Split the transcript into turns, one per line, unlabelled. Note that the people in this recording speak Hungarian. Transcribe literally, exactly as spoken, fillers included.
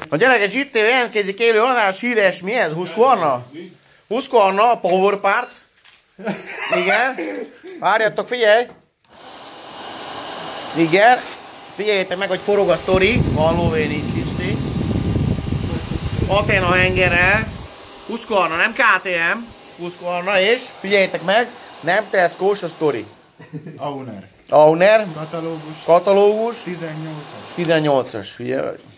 A gyerekek itt jelentkezik élő adás híres, mi ez? Husqvarna? Husqvarna, Power Parts. Igen. Várjatok, figyelj. Igen. Figyeljétek meg, hogy forog a sztori. Van lóvé, nincs hiszti. Athena hengerrel. Husqvarna, nem ká té em. Husqvarna, és figyeljétek meg, nem Tesco-s a sztori.
Auner.
Auner.
Katalógus.
Katalógus.
tizennyolcas.
tizennyolcas, figyelj.